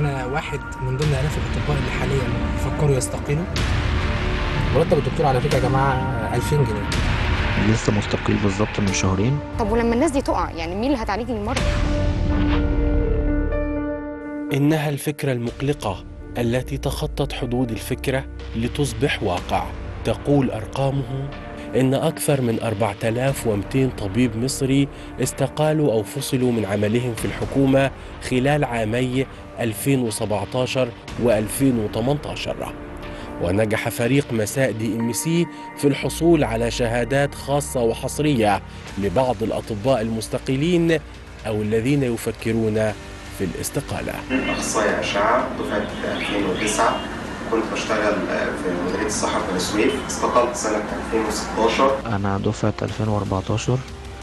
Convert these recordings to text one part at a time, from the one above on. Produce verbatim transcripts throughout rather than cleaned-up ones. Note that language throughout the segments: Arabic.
أنا واحد من ضمن آلاف الأطباء اللي حاليا بيفكروا يستقيلوا. مرتب الدكتور على فكرة يا جماعة ألفين جنيه. لسه مستقيل بالظبط من شهرين. طب ولما الناس دي تقع يعني مين اللي هتعالج المرضى؟ إنها الفكرة المقلقة التي تخطت حدود الفكرة لتصبح واقع. تقول أرقامه إن أكثر من أربعة آلاف ومئتين طبيب مصري استقالوا أو فصلوا من عملهم في الحكومة خلال عامي ألفين وسبعة عشر وألفين وثمانية عشر. ونجح فريق مساء دي ام سي في الحصول على شهادات خاصة وحصرية لبعض الأطباء المستقيلين أو الذين يفكرون في الاستقالة. أخصائي أشعة دفعة ألفين وتسعة، كنت بشتغل في مديرية الصحة في بني سويف، استقلت سنة ألفين وستاشر. أنا دفعة ألفين وأربعتاشر،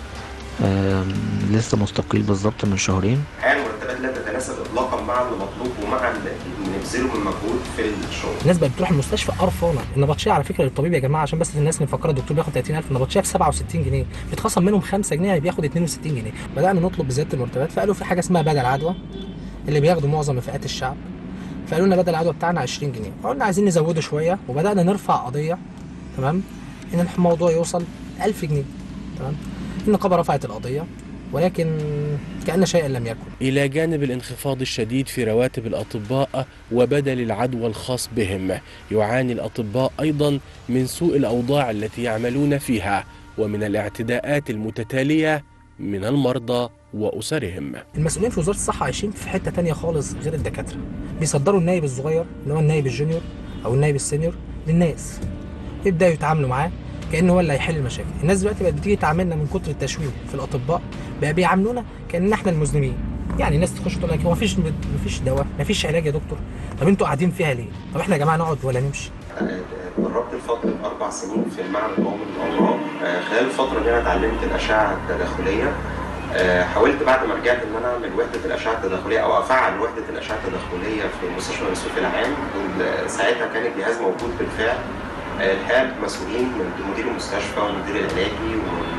لسه مستقيل بالظبط من شهرين. حال مرتبات لا تتناسب إطلاقا مع المطلوب ومع اللي بنبذله من مجهود في الشغل. الناس بقت بتروح المستشفى قرفانة. النبطشية على فكرة للطبيب يا جماعة، عشان بس الناس اللي مفكرة الدكتور بياخد ثلاثين ألف، النبطشية في سبعة وستين جنيه، بيتخصم منهم خمسة جنيه، يعني بياخد اتنين وستين جنيه. بدأنا نطلب بزيادة المرتبات، فقالوا في حاجة اسمها بدل عدوى اللي بياخدوا معظم فئات الشعب، فقالوا لنا بدل العدوى بتاعنا عشرين جنيه، فقلنا عايزين نزوده شوية، وبدأنا نرفع قضية تمام إن الموضوع يوصل ألف جنيه. تمام، النقابة رفعت القضية، ولكن كأن شيئا لم يكن. إلى جانب الانخفاض الشديد في رواتب الأطباء وبدل العدوى الخاص بهم، يعاني الأطباء أيضا من سوء الأوضاع التي يعملون فيها ومن الاعتداءات المتتالية من المرضى وأسرهم. المسؤولين في وزارة الصحة عايشين في حتة تانية خالص غير الدكاترة، بيصدروا النايب الصغير اللي هو النايب الجونيور أو النايب السينيور للناس، يبدأوا يتعاملوا معاه كأنه هو اللي هيحل المشاكل. الناس دلوقتي بقت بتيجي تعاملنا من كتر التشويه في الأطباء، بقى بيعاملونا كأن احنا المذنبين. يعني الناس تخش تقول لك هو مفيش مفيش دواء، مفيش علاج يا دكتور، طب انتوا قاعدين فيها ليه؟ طب احنا يا جماعة نقعد ولا نمشي؟ جربت الفترة أربع سنين في المعهد القومي للأمراض. خلال الفترة دي أنا اتعلمت الأشعة التداخلية. حاولت بعد ما رجعت إن أنا أعمل وحدة الأشعة التداخلية أو أفعل وحدة الأشعة التداخلية في مستشفى بني سويف العام. ساعتها كان الجهاز موجود بالفعل. الحقيقة مسؤولين من مدير المستشفى والمدير العلاجي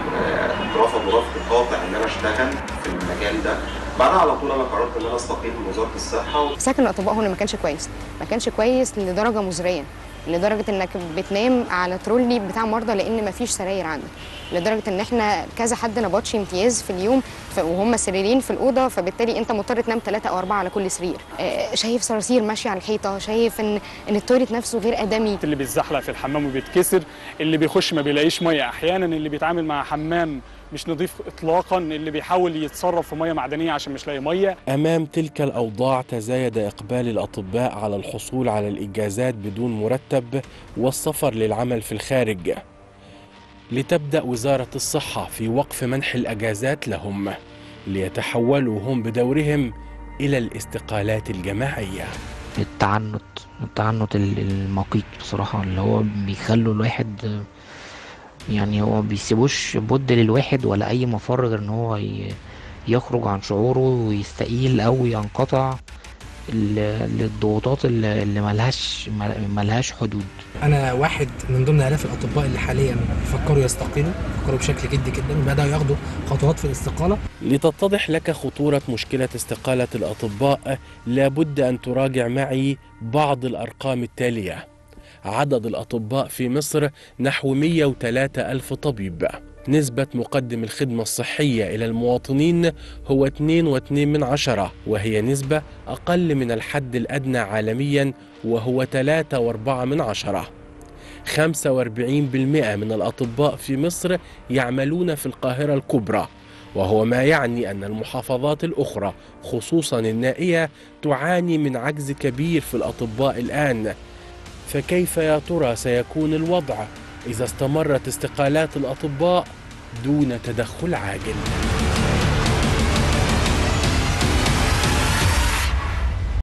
ورفضوا رفض قاطع إن أنا أشتغل في المجال ده. بعدها على طول أنا قررت إن أنا أستقيل من وزارة الصحة. سكن الأطباء هنا ما كانش كويس، ما كانش كويس لدرجة مزرية، لدرجة انك بتنام على ترولي بتاع مرضى لان مفيش سراير عندك، لدرجة ان احنا كذا حد نبطشي امتياز في اليوم وهم سريرين في الأوضة، فبالتالي انت مضطر تنام ثلاثة او أربعة على كل سرير. شايف صراصير ماشية على الحيطة، شايف ان ان التويليت نفسه غير آدمي، اللي بيتزحلق في الحمام وبيتكسر، اللي بيخش ما بيلاقيش مية احيانا، اللي بيتعامل مع حمام مش نظيف اطلاقا، اللي بيحاول يتصرف في ميه معدنيه عشان مش لاقي ميه. امام تلك الاوضاع تزايد اقبال الاطباء على الحصول على الاجازات بدون مرتب والسفر للعمل في الخارج، لتبدا وزاره الصحه في وقف منح الاجازات لهم ليتحولوا هم بدورهم الى الاستقالات الجماعيه. التعنت التعنت المقيت بصراحه، اللي هو بيخلوا الواحد يعني هو بيسيبوش بد للواحد ولا اي مفر غير ان هو يخرج عن شعوره ويستقيل او ينقطع للضغوطات اللي ملهاش ملهاش حدود. انا واحد من ضمن الاف الاطباء اللي حاليا بيفكروا يستقيلوا، بيفكروا بشكل جدي جدا وبداوا ياخدوا خطوات في الاستقاله. لتتضح لك خطوره مشكله استقاله الاطباء لابد ان تراجع معي بعض الارقام التاليه. عدد الأطباء في مصر نحو مئة وثلاثة ألف طبيب. نسبة مقدم الخدمة الصحية إلى المواطنين هو اثنين فاصلة اثنين من عشرة، وهي نسبة أقل من الحد الأدنى عالميا وهو ثلاثة فاصلة أربعة من عشرة. خمسة وأربعين بالمئة من الأطباء في مصر يعملون في القاهرة الكبرى، وهو ما يعني أن المحافظات الأخرى خصوصا النائية تعاني من عجز كبير في الأطباء الآن. فكيف يا ترى سيكون الوضع إذا استمرت استقالات الأطباء دون تدخل عاجل؟